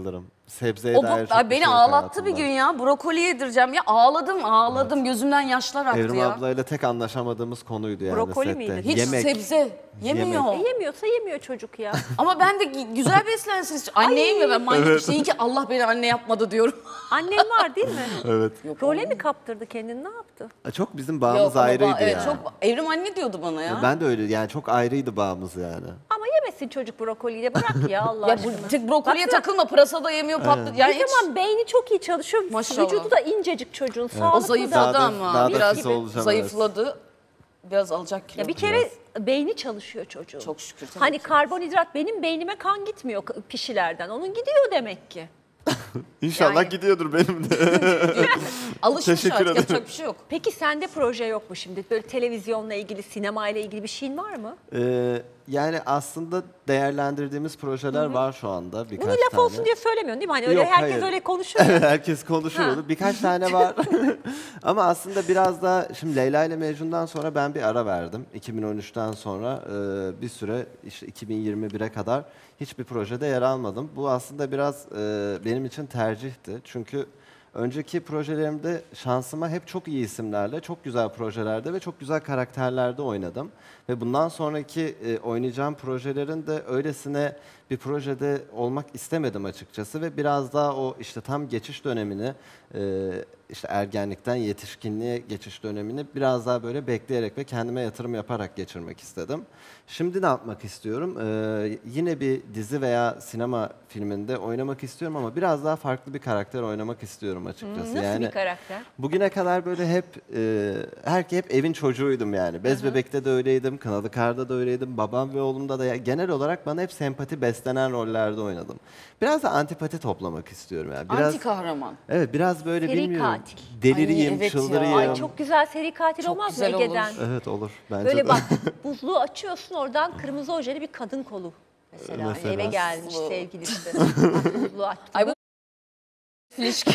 sebzeye O dair çok ay, bir beni şey yok ağlattı bir hayatımda. gün ya. Brokoli yedireceğim ya. Ağladım. Gözümden yaşlar aktı Evrim ya. ablayla tek anlaşamadığımız konuydu yani Brokoli sette. miydi? Hiç sebze yemiyor. Yemiyorsa yemiyor çocuk ya. Ama ben de güzel beslensin istiyorum. Anne yemiyor, ben manyak işte. İyi ki Allah beni anne yapmadı diyorum. Annen var değil mi? Evet. Role mi kaptırdı kendini, ne yaptı? Çok bizim bağımız Yok ama ayrıydı evet, ya. çok Evrim anne diyordu bana ya. Ben de öyle yani çok ayrıydı bağımız yani. Ama yemesin çocuk brokoliyi de, bırak ya Allah Ya aşkına. bu tek brokoliye Baksana, takılma, pırasa da yemiyor, patlı. Yani bir hiç zaman beyni çok iyi çalışıyor. Maşallah. Vücudu da incecik çocuğun. o Sağlıklı da. zayıfladı Daha da- ama daha da biraz fit olacağım, zayıfladı. Biraz alacak kilo. Ya bir kere beyni çalışıyor çocuğun. Çok şükür, tabii Hani ki. karbonhidrat, benim beynime kan gitmiyor pişilerden. Onun gidiyor demek ki. İnşallah Yani- gidiyordur benim de. Alışmış Teşekkür artık, ederim. yapacak bir şey yok. Peki sende proje yok mu şimdi? Böyle televizyonla ilgili, sinemayla ilgili bir şeyin var mı? Yani aslında değerlendirdiğimiz projeler var şu anda birkaç Bunu laf tane. olsun diye söylemiyorsun değil mi? Hani öyle Yok, herkes hayır. öyle konuşuyor ya. Herkes konuşuyordu. Birkaç tane var. Ama aslında biraz da şimdi Leyla ile Mecnun'dan sonra ben bir ara verdim. 2013'ten sonra bir süre işte 2021'e kadar hiçbir projede yer almadım. Bu aslında biraz benim için tercihti. Çünkü önceki projelerimde şansıma hep çok iyi isimlerle, çok güzel projelerde ve çok güzel karakterlerde oynadım. Ve bundan sonraki oynayacağım projelerin de öylesine bir projede olmak istemedim açıkçası. Ve biraz daha o işte tam geçiş dönemini, işte ergenlikten yetişkinliğe geçiş dönemini biraz daha böyle bekleyerek ve kendime yatırım yaparak geçirmek istedim. Şimdi ne yapmak istiyorum? Yine bir dizi veya sinema filminde oynamak istiyorum ama biraz daha farklı bir karakter oynamak istiyorum açıkçası. Nasıl bir karakter? Bugüne kadar böyle hep hep evin çocuğuydum yani. Bez Bebek'te de öyleydim, Kınalı Kar'da da öyleydim, Babam ve Oğlum'da da genel olarak bana hep sempati beslenen rollerde oynadım. Biraz da antipati toplamak istiyorum yani. Biraz Anti kahraman. evet biraz böyle Seri bilmiyorum. katil. Deliriyim, Ay, evet ya. çıldırayım. Ay çok güzel seri katil Çok olmaz mı güzel olur. Ege'den? Evet olur bence Böyle de. bak, buzluğu açıyorsun, oradan kırmızı ojeli bir kadın kolu. Mesela, Mesela. eve gelmiş Bu. sevgilisi. Buzluğu açtı. Ay bu ilişki.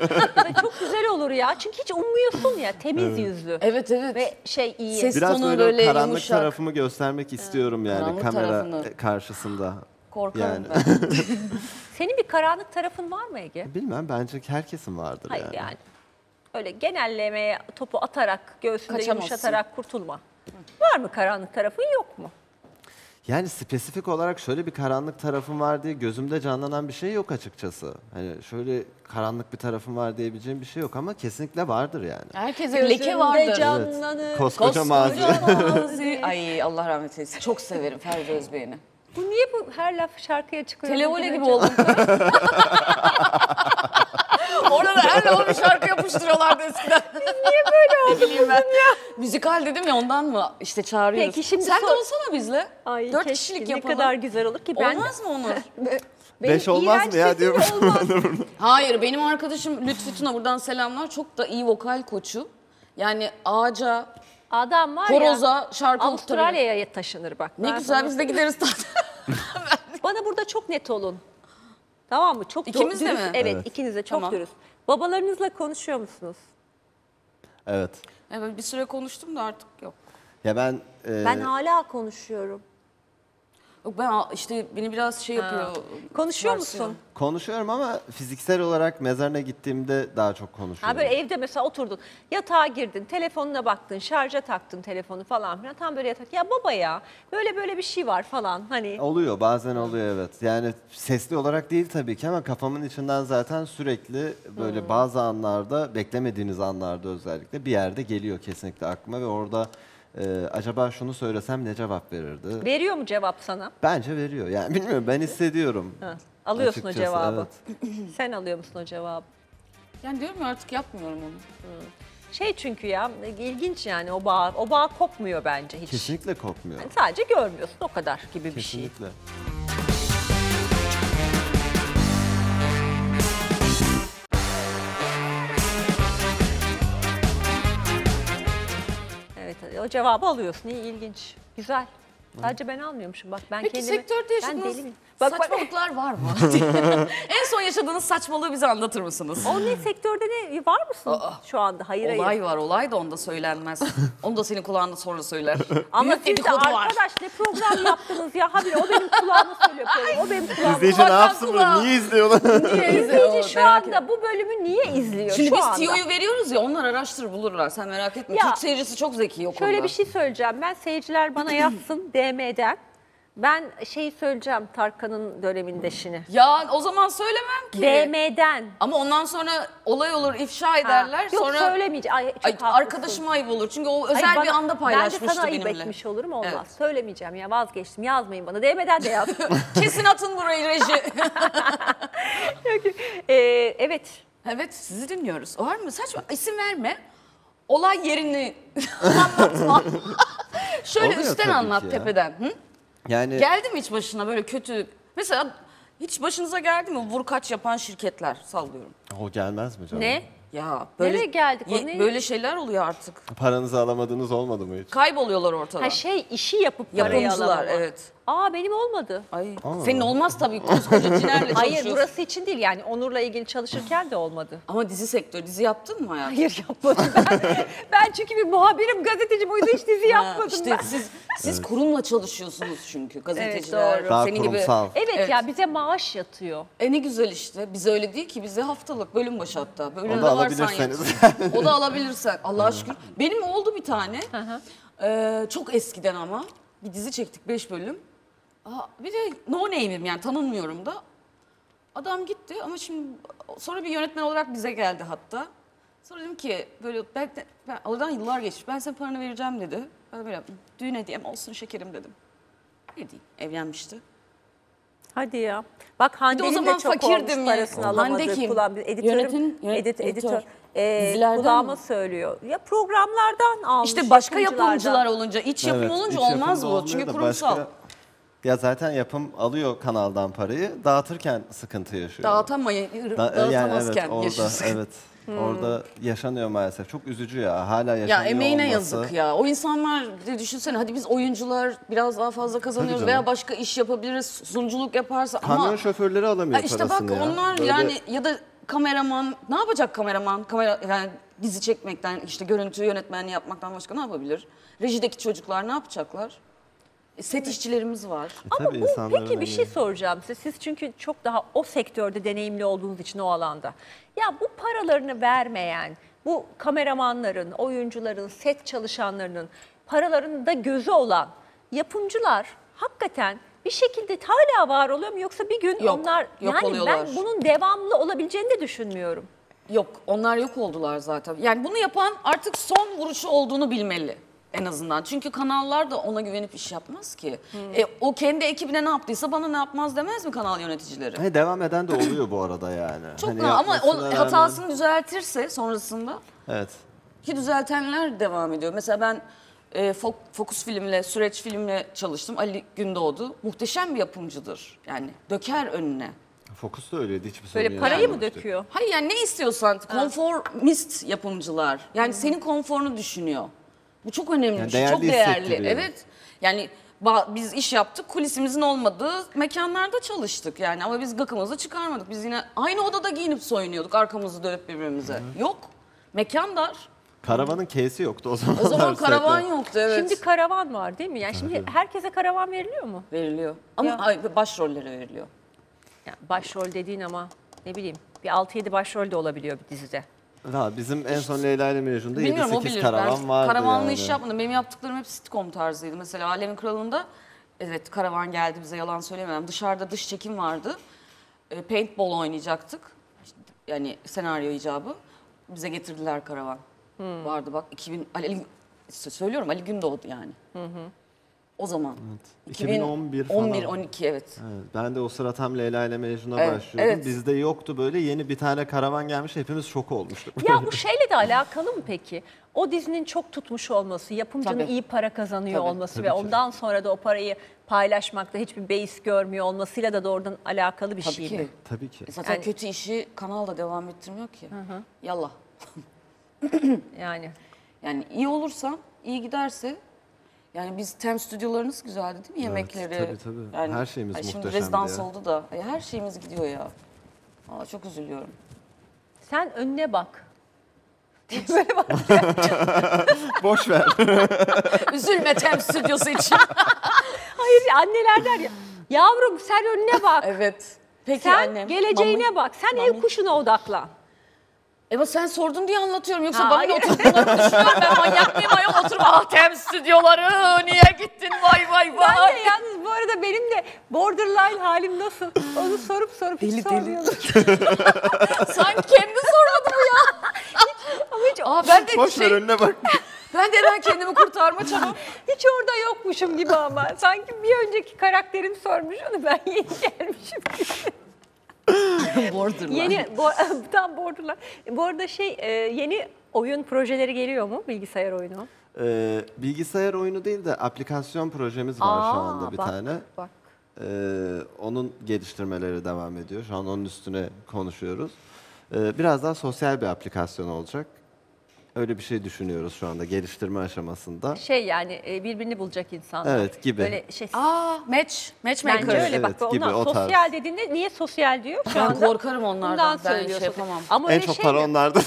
Çok güzel olur ya. Çünkü hiç ummuyorsun ya, temiz yüzlü. Evet evet. Ve şey iyi. Ses Biraz tonu böyle, böyle karanlık yumuşak. tarafımı göstermek istiyorum yani karanlık kamera tarafını. karşısında. Korkarım Yani. ben. Senin bir karanlık tarafın var mı Ege? Bilmem bence herkesin vardır Hayır yani. yani. Öyle genellemeye topu atarak, göğsünde Kaçamazsın. yumuşatarak kurtulma. Var mı karanlık tarafın, yok mu? Yani spesifik olarak şöyle bir karanlık tarafım var diye gözümde canlanan bir şey yok açıkçası. Hani şöyle karanlık bir tarafım var diyebileceğim bir şey yok ama kesinlikle vardır yani. Herkese leke Gözünde vardır. canlanır. Koskoca mazi. Mazi. Ay Allah rahmet eylesin. Çok severim Ferdi Özbeğen'i. Bu niye bu her laf şarkıya çıkıyor? Televole bugün gibi acaba? oldum. Orada da her lafı bir şarkı yapıştırıyorlardı eskiden. Niye böyle oldu ben. Müzikal dedim ya, ondan mı işte çağırıyoruz. Peki, şimdi sen de sor- olsana bizle. Ay, 4 keşke, kişilik ne yapalım. kadar güzel olur ki. Ben Olmaz mı Onur? Benim 5 olmaz iğrenç mı ya sesim diyorum. olmaz. Hayır, benim arkadaşım Lütfü Tuna, buradan selamlar. Çok da iyi vokal koçu. Yani ağaca, Adam var ya, horoza şarkı okutabilir. Avustralya'ya taşınır bak. Ne Ben güzel, sana biz de gideriz tatil. Bana burada çok net olun. Tamam mı? Çok İkimiz de dürüst. mi? Evet, Evet. ikiniz de çok Tamam. dürüst. Babalarınızla konuşuyor musunuz? Evet. Evet, bir süre konuştum da artık yok. Ya ben Ben hala konuşuyorum. Yok, ben işte beni biraz şey yapıyor. Konuşuyor versiyon. musun? konuşuyorum ama fiziksel olarak mezarına gittiğimde daha çok konuşuyorum. Ha böyle evde mesela oturdun, yatağa girdin, telefonuna baktın, şarja taktın telefonu falan filan. Tam böyle yatak. Ya baba ya, böyle bir şey var falan hani. Oluyor, bazen oluyor evet. Yani sesli olarak değil tabii ki ama kafamın içinden zaten sürekli böyle bazı anlarda, beklemediğiniz anlarda özellikle bir yerde geliyor kesinlikle aklıma ve orada acaba şunu söylesem ne cevap verirdi? Veriyor mu cevap sana? Bence veriyor. Yani bilmiyorum, ben hissediyorum. Ha, alıyorsun Açıkçası, o cevabı. evet. Sen alıyor musun o cevabı? Yani diyorum ya, artık yapmıyorum onu. Şey çünkü ya, ilginç yani o bağ kopmuyor bence hiç. Kesinlikle kopmuyor. Yani sadece görmüyorsun o kadar gibi bir şey. Kesinlikle. Evet, o cevabı alıyorsun. İyi, ilginç. Güzel. Sadece ben almıyormuşum. Bak ben Peki kendimi... sektörde ben yaşadığınız deli miyim? Bak, saçmalıklar var mı? En son yaşadığınız saçmalığı bize anlatır mısınız? o ne sektörde ne var mısın şu anda? Hayır hayır. Olay var, olay da onda söylenmez. Onu da senin kulağında sonra söyler. Ama Büyük siz de dedikodu var. arkadaş ne program yaptınız ya? Habire o benim kulağıma söylüyor. O benim kulağıma. İzleyici ne Kulaktan yapsın bunu? kulağa. Niye izliyorlar? İzleyici şu anda bu bölümü niye izliyor Şimdi şu biz anda? tiyoyu veriyoruz ya, onlar araştırır bulurlar, sen merak etme. Ya, Türk seyircisi çok zeki o konuda. Şöyle bir şey söyleyeceğim. Ben seyirciler bana yazsın DM'den. Ben şeyi söyleyeceğim Tarkan'ın dönemindeşini. Ya o zaman söylemem ki. DM'den. Ama ondan sonra olay olur, ifşa ederler. Yok sonra söylemeyeceğim. Ay, çok Ay, haklısın. arkadaşıma ayıp olur. Çünkü o özel Hayır, bir anda Ben de paylaşmıştı sana ayıp benimle. etmiş olurum olmaz. Evet. Söylemeyeceğim ya vazgeçtim. Yazmayın bana. DM'den de yaz. Kesin atın burayı reji. Evet. Evet, sizi dinliyoruz. Var mı? Saçma. İsim verme. Olay yerini anlatma. Şöyle Oluyor üstten tabii anlat ki ya. tepeden. Hı? Yani Geldi mi hiç başına böyle kötü? Mesela hiç başınıza geldi mi vurkaç yapan şirketler, sallıyorum. o gelmez mi canım? Ne? Ya Nereye geldik o ne? böyle şeyler oluyor artık. Paranızı alamadığınız olmadı mı hiç? Kayboluyorlar ortadan. Ha işi yapıp parayı Yapımcılar, alamama. evet. Aa benim olmadı. Ay, senin olmaz tabii, koskoca Ciner'le Hayır çalışıyorsun. burası için değil yani Onur'la ilgili çalışırken de olmadı. Ama dizi sektörü, dizi yaptın mı hayatım? Hayır yapmadım ben çünkü bir muhabirim gazeteciyim o yüzden hiç dizi yapmadım işte ben. siz kurumla çalışıyorsunuz çünkü gazeteciler. doğru. Daha senin kurumsal. gibi. Evet, ya bize maaş yatıyor. Ne güzel işte. Bize öyle değil ki. Bize haftalık, bölüm başı hatta. Bölümde O da varsan alabilirseniz. yat. O da alabilirsen. Allah'a şükür. Benim oldu bir tane. Çok eskiden ama. Bir dizi çektik 5 bölüm. Bir de no name'im yani tanınmıyorum da. Adam gitti ama şimdi sonra bir yönetmen olarak bize geldi hatta. Sonra dedim ki böyle ben aradan yıllar geçmiş. Ben senin paranı vereceğim dedi. Ben de böyle yaptım. Düğün hediyem olsun şekerim dedim. Ne diyeyim? Evlenmişti. Hadi ya. Bak Hande'nin de, zaman çok fakirdim olmuş ya. parasını Hande alamadı. kim? Editörüm, editör. Editör. Dizilerden Kulağıma mi? söylüyor. Ya programlardan almış. İşte başka yapımcılardan. yapımcılar olunca, iç yapım Evet, olunca iç olmaz yapımda bu. olmuyor Çünkü da kurumsal. Ya zaten yapım alıyor kanaldan parayı, dağıtırken sıkıntı yaşıyor. Hmm. Dağıtamazken orada, yaşıyorsun. evet. Orada yaşanıyor maalesef. Çok üzücü ya. Hala Ya yaşanıyor emeğine olması. yazık ya. O insanlar de düşünsene, hadi biz oyuncular biraz daha fazla kazanıyoruz Tabii veya canım. başka iş yapabiliriz, sunuculuk yaparsa Kamyon ama şoförleri alamıyor işte parasını bak ya. onlar Böyle yani ya da kameraman ne yapacak kameraman? Yani dizi çekmekten, işte görüntü yönetmenliği yapmaktan başka ne yapabilir? Rejideki çocuklar ne yapacaklar? Set işçilerimiz var. Ama tabii bu insanların peki bir şey emeği. soracağım size. Siz çünkü çok daha o sektörde deneyimli olduğunuz için o alanda. Ya bu paralarını vermeyen, bu kameramanların, oyuncuların, set çalışanlarının paralarında gözü olan yapımcılar hakikaten bir şekilde hala var oluyor mu? Yoksa bir gün Yok, onlar yok yani oluyorlar. ben bunun devamlı olabileceğini de düşünmüyorum. Yok, onlar yok oldular zaten. Yani bunu yapan artık son vuruşu olduğunu bilmeli en azından. Çünkü kanallar da ona güvenip iş yapmaz ki. O kendi ekibine ne yaptıysa bana ne yapmaz demez mi kanal yöneticileri? Hani devam eden de oluyor bu arada yani. Çok Hani ama yapmasına rağmen- hatasını düzeltirse sonrasında Evet. ki düzeltenler devam ediyor. Mesela ben Fokus filmle, Süreç filmle çalıştım. Ali Gündoğdu muhteşem bir yapımcıdır. Yani döker önüne. Fokus da öyleydi. Hiçbir sorun Böyle parayı mı yaşamamıştık. döküyor? Hayır yani ne istiyorsan konformist yapımcılar. Yani senin konforunu düşünüyor. Bu çok önemli. Yani bir şey, çok değerli değerli. hissettiriyor. Evet. Yani biz iş yaptık, kulisimizin olmadığı mekanlarda çalıştık yani ama biz gıkımızı çıkarmadık. Biz yine aynı odada giyinip soyunuyorduk arkamızı dönüp birbirimize. Yok. Mekan dar. Karavanın K'si yoktu o zamanlar. O zaman karavan zaten. yoktu evet. Şimdi karavan var değil mi? Yani şimdi herkese karavan veriliyor mu? veriliyor. Ama başrollere veriliyor. Yani başrol dediğin ama ne bileyim bir 6-7 başrol de olabiliyor bir dizide. Ha, bizim en son Leyla ile Mecnun'da Bilmiyorum o 7-8 bilir. karavan Ben vardı karavanlı yani. iş yapmadım. Benim yaptıklarım hep sitcom tarzıydı. Mesela Alemin Kralı'nda evet karavan geldi bize yalan söylemem. Dışarıda dış çekim vardı. Paintball oynayacaktık. İşte, yani senaryo icabı. Bize getirdiler karavan. Vardı bak 2000 söylüyorum Ali Gündoğdu yani. O zaman. 2011 falan. 11-12 evet. Evet, ben de o sıra tam Leyla ile Mecnun'a Evet, başlıyordum. evet. Bizde yoktu böyle yeni bir tane karavan gelmiş hepimiz şok olmuştuk. Ya bu şeyle de alakalı mı peki? O dizinin çok tutmuş olması, yapımcının Tabii. iyi para kazanıyor Tabii, olması tabii ve ki. ondan sonra da o parayı paylaşmakta hiçbir beis görmüyor olmasıyla da doğrudan alakalı bir Tabii şey ki. mi? Tabii ki. Zaten Yani- kötü işi kanal da devam ettirmiyor ki. Yallah. Yani Yani iyi olursan, iyi giderse Yani biz tem stüdyolarınız güzeldi değil mi? Yemekleri. tabii. Her şeyimiz Şimdi muhteşemdi rezidans ya. oldu da. Her şeyimiz gidiyor ya. Aa, çok üzülüyorum. Sen önüne bak. Böyle bak. Boş ver. Üzülme tem stüdyosu için. Hayır, anneler der ya. Yavrum sen önüne bak. Evet. Peki Sen annem. geleceğine bak. Sen ev kuşuna odaklan. Ama sen sordun diye anlatıyorum. Yoksa Ha, bana hayır. oturup bunları düşünüyorum. Ben manyak mıyım ayol oturup tem stüdyoları niye gittin vay vay vay. Ben de yalnız bu arada benim de borderline halim nasıl? Onu sorup hiç sormuyorum. Sanki kendi sormadı bu ya. Ama hiç, Ben de Boş ver, önüne bak. ben de hemen kendimi kurtarma çabuk. hiç orada yokmuşum gibi ama. Sanki bir önceki karakterim sormuş onu, ben yeni gelmişim. Borderline. Tam borderline. Bu arada yeni oyun projeleri geliyor mu? Bilgisayar oyunu. Bilgisayar oyunu değil de aplikasyon projemiz var şu anda bir bak, tane. Bak. Onun geliştirmeleri devam ediyor. Şu an onun üstüne konuşuyoruz. Biraz daha sosyal bir aplikasyon olacak. Öyle bir şey düşünüyoruz şu anda geliştirme aşamasında. Yani birbirini bulacak insanlar. Evet, gibi. Böyle Matchmaker. bence öyle Evet, bak. gibi, Onlar o tarz. sosyal dediğinde niye sosyal diyor şu Ben anda? korkarım onlardan. Bundan Ben söylüyorsun. yapamam. Ama En öyle çok para mi? onlarda.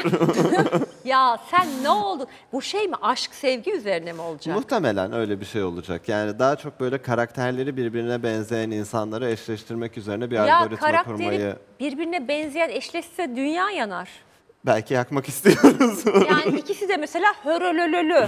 Ya sen ne oldun? Bu mi? Aşk, sevgi üzerine mi olacak? Muhtemelen öyle bir şey olacak. Yani daha çok böyle karakterleri birbirine benzeyen insanları eşleştirmek üzerine bir Ya algoritma karakteri kurmayı birbirine benzeyen eşleşse dünya yanar. belki yakmak istiyoruz. Yani ikisi de mesela hörölölölü.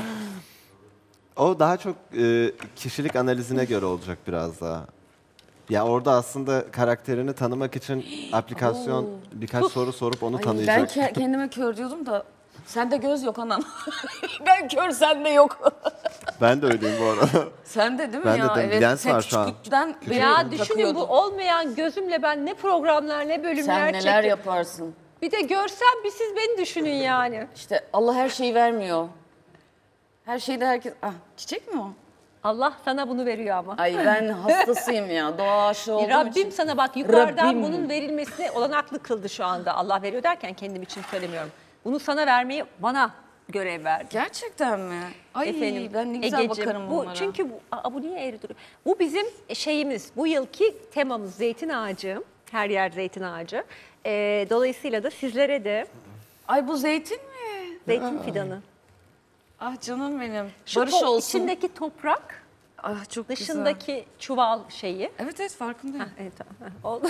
O daha çok kişilik analizine göre olacak biraz daha. Ya orada aslında karakterini tanımak için aplikasyon birkaç soru sorup onu Ay, tanıyacak. ben kendime kör diyordum da sende göz yok anam. Ben kör sende yok. Ben de öyleyim bu arada. Sende değil mi Ben de ya? de lens sen var şu an. küçüklükten beri Ya düşünün takıyordun. bu olmayan gözümle ben ne programlar ne bölümler Sen neler çektim. yaparsın? Bir de görsem bir siz beni düşünün yani. İşte Allah her şeyi vermiyor. Her şeyde herkes... Ah, çiçek mi o? Allah sana bunu veriyor ama. Ay ben hastasıyım ya. Doğa aşığı olduğum Rabbim için. sana bak yukarıdan Rabbim. bunun verilmesine olanaklı kıldı şu anda. Allah veriyor derken kendim için söylemiyorum. Bunu sana vermeyi bana görev verdi. Gerçekten mi? Ay Efendim, ben ne güzel Egeciğim, bakarım bu bunlara. çünkü bu niye eğri duruyor? Bu bizim şeyimiz, bu yılki temamız zeytin ağacı. Her yer zeytin ağacı. Dolayısıyla da sizlere de Ay bu zeytin mi? zeytin fidanı. Ah canım benim. Şu Barış olsun. içindeki toprak, Ah çok dışındaki çuval şeyi. güzel. Evet evet farkındayım. Evet, tamam. Oldu.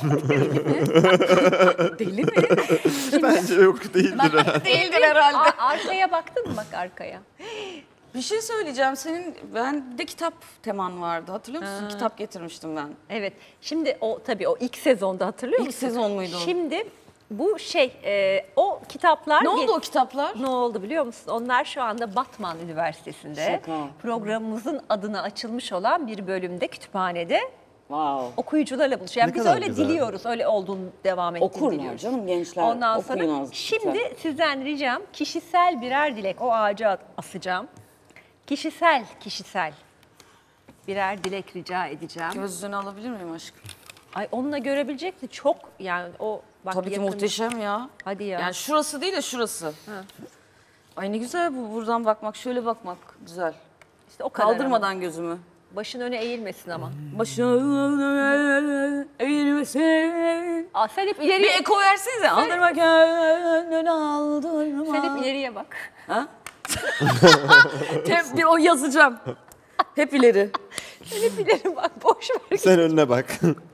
Deli mi? Bence yok değildir herhalde. Değildir herhalde. Arkaya baktın mı bak arkaya? Bir şey söyleyeceğim. Senin bende kitap teman vardı. Hatırlıyor musun? Kitap getirmiştim ben. Evet. Şimdi tabii o ilk sezonda hatırlıyor İlk musun? sezon muydu o? Şimdi bu o kitaplar... Ne oldu o kitaplar? Ne oldu biliyor musun? Onlar şu anda Batman Üniversitesi'nde Şaka. programımızın adına açılmış olan bir bölümde kütüphanede Wow. okuyucularla buluşuyor. Yani Ne biz kadar öyle güzel. diliyoruz, öyle olduğunu devam ettiğini Okurlar diliyoruz. canım gençler. Ondan sonra okuyun az. şimdi sizden ricam kişisel birer dilek o ağaca asacağım. Kişisel birer dilek rica edeceğim. Gözlüğünü alabilir miyim aşkım? Ay onunla görebilecek de çok yani o bak Tabii ki yakın- muhteşem ya. Hadi ya. Yani şurası değil de şurası. Ay ne güzel bu buradan bakmak, şöyle bakmak güzel. İşte o kadar ama. Kaldırmadan gözümü. Başın öne eğilmesin ama. Başını eğilmesin. Aa, sen hep Bir ileriye, eko versenize. Aldırma gönlünü aldırma. sen hep ileriye bak. Hep bir o yazacağım. Hep ileri. Sen hep ileri bak, boş ver. Sen önüne bak.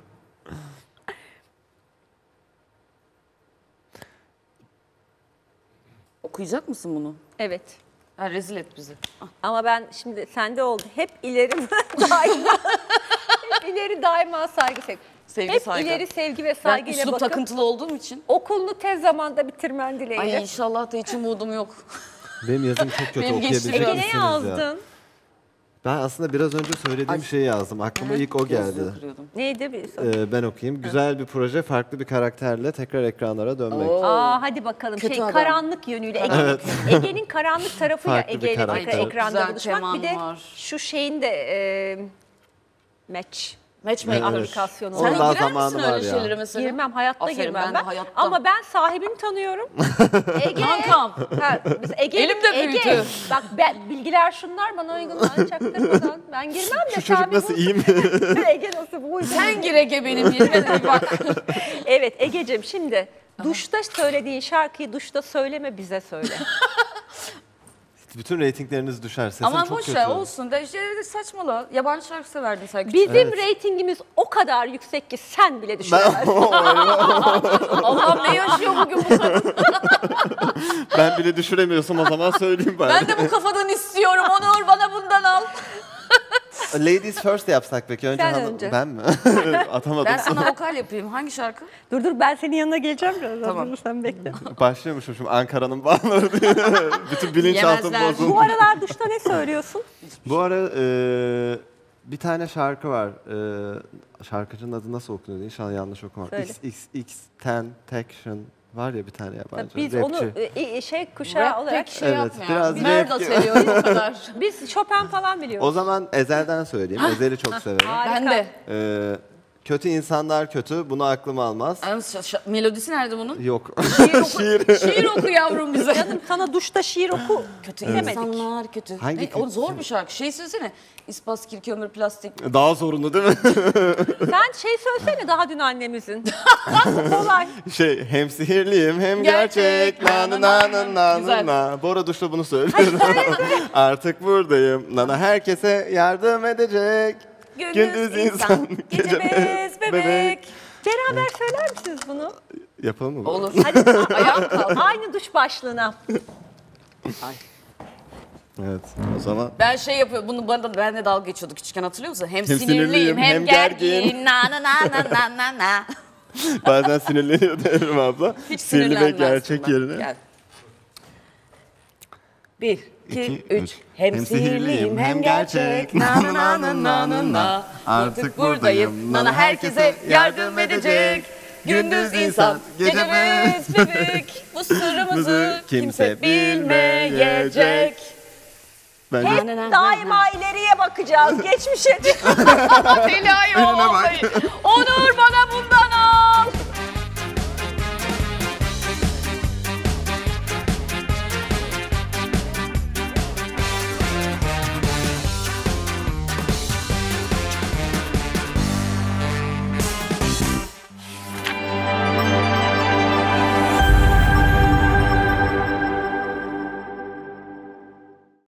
Okuyacak mısın bunu? Evet. Ha, rezil et bizi. Ah. Ama ben şimdi sende oldu. Hep ileri daima. Hep ileri daima saygı sevgi. Sevgi, Hep saygı. ileri sevgi ve Ben saygıyla üslup bakıp takıntılı olduğum için. okulunu tez zamanda bitirmen dileğiyle. Ay inşallah da hiç umudum yok. Benim yazım çok kötü, Benim okuyabilecek geçtiğim- Ege misiniz ne ya? yazdın? Ben aslında biraz önce söylediğim şeyi yazdım. Aklıma ilk o geldi. Gözlüğü kırıyordum. Neydi bir soru? Ben okuyayım. Güzel bir proje, farklı bir karakterle tekrar ekranlara dönmek. Aa hadi bakalım. Kötü adam. Karanlık yönüyle. Ege'nin karanlık tarafı ya Farklı bir Ege'yle karakter. tekrar Ay, çok ekranda güzel buluşmak. Bir de teman var. şu şeyin de match Matchmaker. Aplikasyonu. Sen Onun daha girer zamanı misin var öyle ya. şeylere mesela? Girmem, hayatta Aferin, girmem de ben. hayatta. Ama ben sahibini tanıyorum. Ege. Kankam. Ha, biz Ege, Elimde büyüdü. Bak bilgiler şunlar bana uygun. Çaktırmadan. Ben girmem de Şu çocuk nasıl, iyi mi? Ege nasıl bu uygun? Sen gir Ege benim yerime de bir bak. Evet Egeciğim, şimdi duşta söylediğin şarkıyı duşta söyleme, bize söyle. Bütün reytingleriniz düşer. Sesim Aman çok boş kötü. ver olsun. De, işte, saçmala. Yabancı şarkı severdin sen küçük. Bizim reytingimiz o kadar yüksek ki sen bile düşüremezsin. Allah'ım ne yaşıyor bugün bu kadın? Ben bile düşüremiyorsam o zaman söyleyeyim bari. Ben de bu kafadan istiyorum. Onur bana bundan al. Ladies first yapsak peki. Önce Sen önce. Ben mi? Atamadım. Ben sana vokal yapayım. Hangi şarkı? Dur ben senin yanına geleceğim birazdan. Tamam. Dur, sen bekle. Başlıyormuşum şimdi Ankara'nın bağları diye. Bütün bilinçaltım Yemezler. bozuldu. Bu aralar duşta ne söylüyorsun? Bu ara bir tane şarkı var. Şarkıcının adı nasıl okunuyor? İnşallah yanlış okumam. Söyle. XXXTentacion var ya bir tane yabancı. Biz rapçi. onu kuşağı Rap olarak pek şey Evet, yapmıyor. biraz Merda rap- seviyoruz o kadar. biz Chopin falan biliyoruz. O zaman Ezel'den söyleyeyim. Ezel'i çok severim. Harika. Ben de. Kötü insanlar kötü. Bunu aklım almaz. Melodisi nerede bunun? Yok. Şiir oku yavrum bize. Canım sana duşta şiir oku. Kötü demedik. insanlar kötü. Hangi O kötü? zor bir şarkı. Şey söylesene. İspas, kir, kömür, plastik. Daha zorunlu değil mi? Sen şey söylesene daha dün annemizin. Kolay. Hem sihirliyim hem gerçek. Na na na na na Güzel. na. Bora Duş'ta bunu söylüyorum. Artık buradayım. Nana herkese yardım edecek. Gündüz insan, gecemiz bebek. Beraber söyler misiniz bunu? Yapalım mı? Olur. Hadi Ayağım kaldı. aynı duş başlığına. Evet. O zaman Ben şey yapıyorum. Bunu ben de dalga geçiyorduk küçükken, hatırlıyor musun? Hem sinirliyim, sinirliyim hem hem gergin. gergin. Na na na na na na na. bazen sinirleniyor derim abla. Hiç Sihirli ve sinirlenmezsin gerçek bak. yerine. Gel. 1, 2, İki, 3. Hem sihirliyim hem gerçek. Na na na na na na na. Artık buradayım. Nana herkese yardım edecek. Gündüz insan, gecemiz bebek. Bu sırrımızı kimse bilmeyecek. Bence Hep daima ileriye bakacağız. Geçmişe değil. Deli ayol vallahi.